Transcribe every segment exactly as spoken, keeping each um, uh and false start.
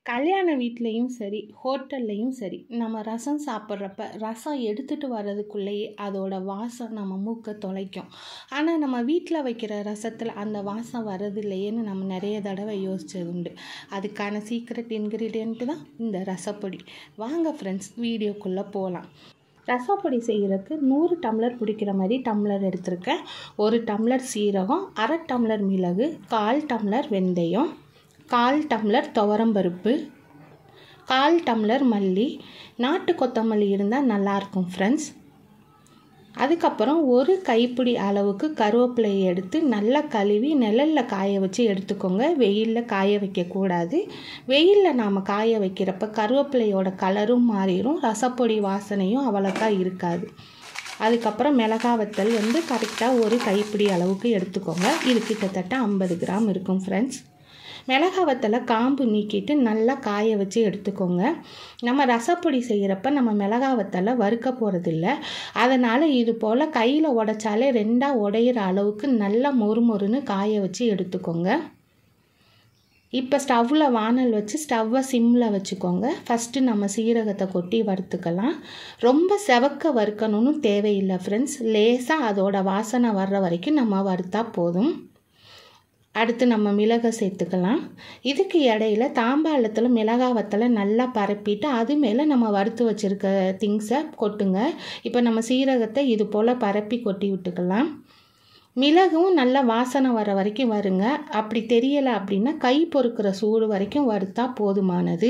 கல்யாண வீட்லேயும் சரி, ஹோட்டல்லையும் சரி, நம்ம ரசம் சாப்பிட்றப்ப ரசம் எடுத்துகிட்டு வர்றதுக்குள்ளேயே அதோட வாசம் நம்ம மூக்கை தொலைக்கும். ஆனால் நம்ம வீட்டில் வைக்கிற ரசத்தில் அந்த வாசம் வர்றதில்லையேன்னு நம்ம நிறைய தடவை யோசிச்சது உண்டு. அதுக்கான சீக்ரெட் இன்க்ரீடியண்ட்டு தான் இந்த ரசப்பொடி. வாங்க ஃப்ரெண்ட்ஸ், வீடியோக்குள்ளே போகலாம். ரசப்பொடி செய்கிறதுக்கு நூறு டம்ளர் பிடிக்கிற மாதிரி டம்ளர் எடுத்திருக்கேன். ஒரு டம்ளர் சீரகம், அரை டம்ளர் மிளகு, கால் டம்ளர் வெந்தயம், கால் டம்ளர் துவரம்பருப்பு, கால் டம்ளர் மல்லி, நாட்டு கொத்தமல்லி இருந்தால் நல்லாயிருக்கும் ஃப்ரெண்ட்ஸ். அதுக்கப்புறம் ஒரு கைப்பிடி அளவுக்கு கருவேப்பிலையை எடுத்து நல்லா கழுவி நிழலில் காய வச்சு எடுத்துக்கோங்க. வெயிலில் காய வைக்கக்கூடாது. வெயிலில் நாம் காய வைக்கிறப்ப கருவேப்பிலையோட கலரும் மாறிடும், ரசப்பொடி வாசனையும் அவ்வளோக்கா இருக்காது. அதுக்கப்புறம் மிளகாய் வத்தல் வந்து கரெக்டாக ஒரு கைப்பிடி அளவுக்கு எடுத்துக்கோங்க. இது கிட்டத்தட்ட ஐம்பது கிராம் இருக்கும் ஃப்ரெண்ட்ஸ். மிளகாய் வத்தலை காம்பு நீக்கிட்டு நல்லா காய வச்சு எடுத்துக்கோங்க. நம்ம ரசப்பொடி செய்கிறப்ப நம்ம மிளகாய் வத்தலை வறுக்க போகிறதில்ல. அதனால் இது போல் கையில் உடைச்சாலே ரெண்டாக உடையிற அளவுக்கு நல்லா மொறு மொறுன்னு காய வச்சு எடுத்துக்கோங்க. இப்போ ஸ்டவ்வில் வானல் வச்சு ஸ்டவ்வை சிம்மில் வச்சுக்கோங்க. ஃபஸ்ட்டு நம்ம சீரகத்தை கொட்டி வறுத்துக்கலாம். ரொம்ப செவக்க வறுக்கணும்னு தேவையில்லை ஃப்ரெண்ட்ஸ். லேசாக அதோட வாசனை வர்ற வரைக்கும் நம்ம வறுத்தா போதும். அடுத்து நம்ம மிளகை சேர்த்துக்கலாம். இதுக்கு இடையில தாம்பாளத்தில் மிளகாய் வத்தலை நல்லா பரப்பிட்டு அது மேலே நம்ம வறுத்து வச்சுருக்க திங்ஸை கொட்டுங்க. இப்போ நம்ம சீரகத்தை இது போல் பரப்பி கொட்டி விட்டுக்கலாம். மிளகும் நல்லா வாசனை வர வரைக்கும் வருங்க. அப்படி தெரியலை அப்படின்னா கை பொறுக்கிற சூடு வரைக்கும் வறுத்தா போதுமானது.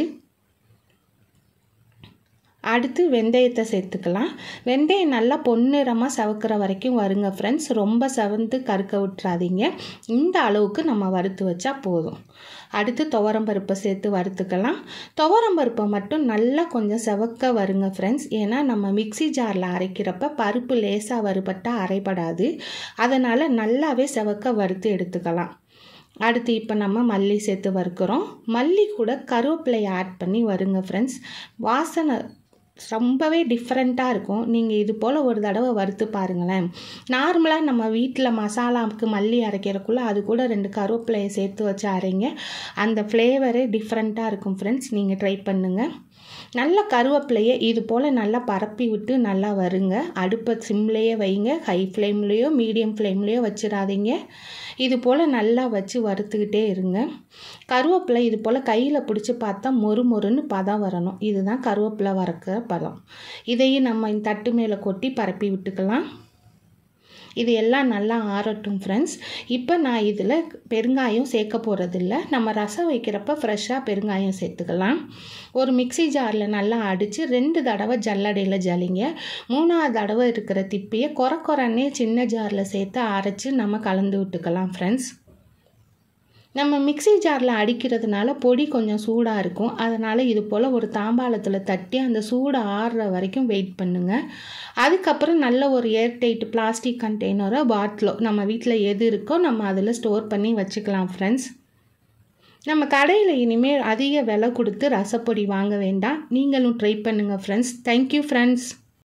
அடுத்து வெந்தயத்தை சேர்த்துக்கலாம். வெந்தயம் நல்லா பொன்னிறமாக சவக்கிற வரைக்கும் வருங்க ஃப்ரெண்ட்ஸ். ரொம்ப செவந்து கருக்க விட்டுறாதீங்க. இந்த அளவுக்கு நம்ம வறுத்து வச்சா போதும். அடுத்து துவரம்பருப்பை சேர்த்து வறுத்துக்கலாம். துவரம்பருப்பை மட்டும் நல்லா கொஞ்சம் செவக்க வருங்க ஃப்ரெண்ட்ஸ். ஏன்னா நம்ம மிக்சி ஜாரில் அரைக்கிறப்ப பருப்பு லேசாக வறுபட்டால் அரைப்படாது. அதனால் நல்லாவே செவக்க வறுத்து எடுத்துக்கலாம். அடுத்து இப்போ நம்ம மல்லி சேர்த்து வறுக்கிறோம். மல்லி கூட கருவேப்பிலையை ஆட் பண்ணி வருங்க ஃப்ரெண்ட்ஸ். வாசனை ரொம்பவே டிஃப்ரெண்ட்டாக இருக்கும். நீங்கள் இது போல் ஒரு தடவை வறுத்து பாருங்களேன். நார்மலாக நம்ம வீட்டில் மசாலாவுக்கு மல்லி அரைக்கிறக்குள்ளே அது கூட ரெண்டு கருவேப்பிலையை சேர்த்து வச்சு அரைங்க. அந்த ஃப்ளேவரே டிஃப்ரெண்ட்டாக இருக்கும் ஃப்ரெண்ட்ஸ். நீங்கள் ட்ரை பண்ணுங்கள். நல்ல கருவேப்பிலையை இது போல் நல்லா பரப்பி விட்டு நல்லா வருங்க. அடுப்பை சிம்லேயே வைங்க. ஹை ஃப்ளேம்லேயோ மீடியம் ஃப்ளேம்லேயோ வச்சிடாதீங்க. இது போல் நல்லா வச்சு வறுத்துக்கிட்டே இருங்க. கருவேப்பிலை இது போல் கையில் பிடிச்சி பார்த்தா மொறு மொறுன்னு பதம் வரணும். இதுதான் கருவேப்பிலை வறுக்கிற பதம். இதையும் நம்ம இந்த தட்டு மேலே கொட்டி பரப்பி விட்டுக்கலாம். இது எல்லாம் நல்லா ஆறட்டும் ஃப்ரெண்ட்ஸ். இப்போ நான் இதில் பெருங்காயம் சேர்க்க போகிறதில்ல. நம்ம ரசம் வைக்கிறப்ப ஃப்ரெஷ்ஷாக பெருங்காயம் சேர்த்துக்கலாம். ஒரு மிக்சி ஜாரில் நல்லா அடித்து ரெண்டு தடவை ஜல்லடையில் ஜலிங்க. மூணாவது தடவை இருக்கிற திப்பியை கொர கொரன்னே சின்ன ஜாரில் சேர்த்து அரைச்சி நம்ம கலந்து விட்டுக்கலாம் ஃப்ரெண்ட்ஸ். நம்ம மிக்சி ஜாரில் அடிக்கிறதுனால பொடி கொஞ்சம் சூடாக இருக்கும். அதனால் இது போல் ஒரு தாம்பாளத்தில் தட்டி அந்த சூடு ஆறுற வரைக்கும் வெயிட் பண்ணுங்கள். அதுக்கப்புறம் நல்ல ஒரு ஏர்டைட் பிளாஸ்டிக் கண்டெய்னரோ பாட்டிலோ நம்ம வீட்டில் எது இருக்கோ நம்ம அதில் ஸ்டோர் பண்ணி வச்சுக்கலாம் ஃப்ரெண்ட்ஸ். நம்ம கடையில் இனிமேல் அதிக விலை கொடுத்து ரசப்பொடி வாங்க வேண்டாம். நீங்களும் ட்ரை பண்ணுங்கள் ஃப்ரெண்ட்ஸ். Thank you friends.